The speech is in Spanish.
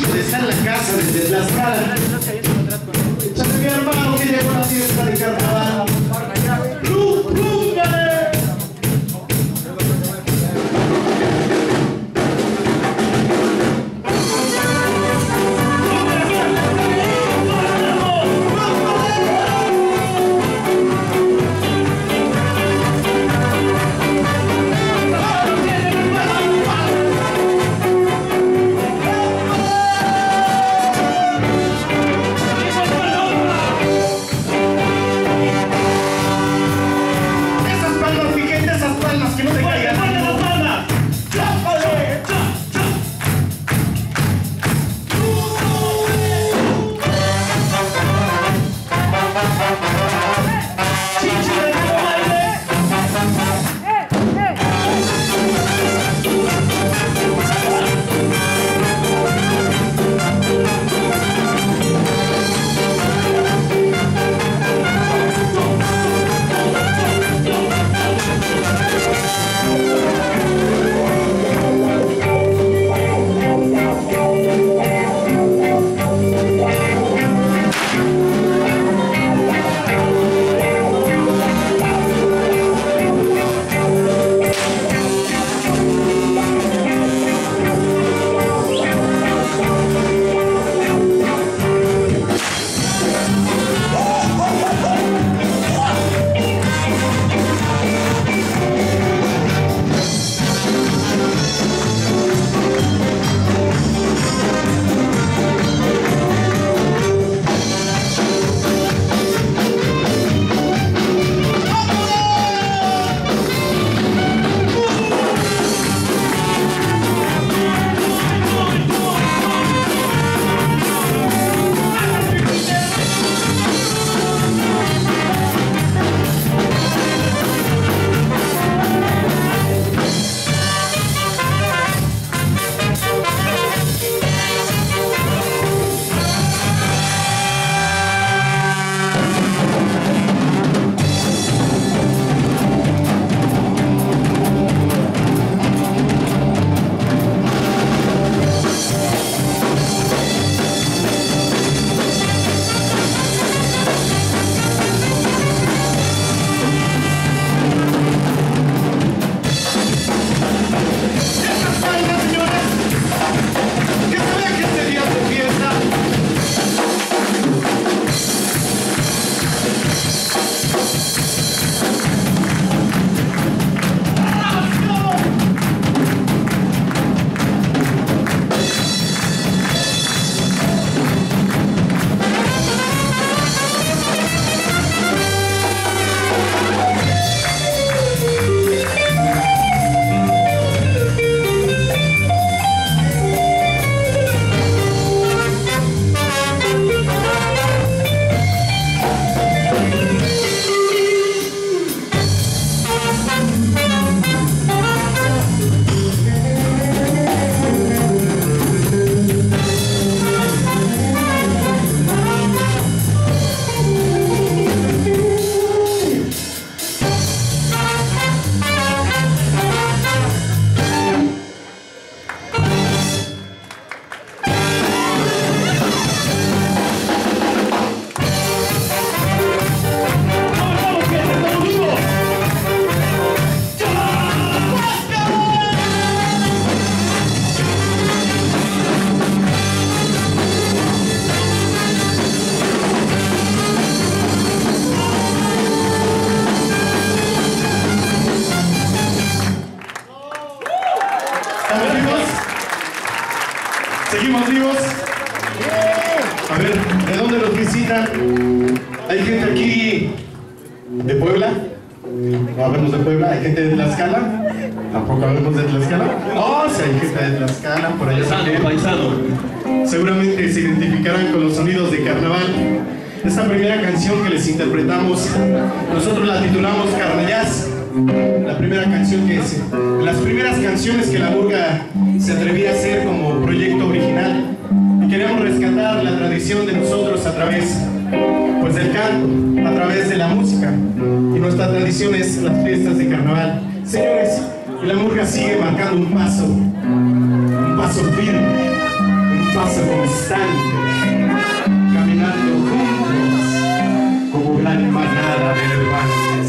donde está en la casa, desde Tlaxcala. Échate mi hermano que llegó la fiesta de carnaval. ¡Rúmbale! ¿Seguimos vivos? A ver, ¿de dónde nos visitan? ¿Hay gente aquí de Puebla? ¿No habemos de Puebla? ¿Hay gente de Tlaxcala? ¿Tampoco habemos de Tlaxcala? ¡Oh, sí hay gente de Tlaxcala! Por allá también. Paisano. Seguramente se identificarán con los sonidos de carnaval. Esta primera canción que les interpretamos, nosotros la titulamos Carnallaz. La primera canción que es, las primeras canciones que la murga se atrevía a hacer como proyecto original, y queremos rescatar la tradición de nosotros a través pues del canto, a través de la música, y nuestra tradición es las fiestas de carnaval. Señores, la murga sigue marcando un paso firme, un paso constante, caminando juntos como gran manada de elefantes.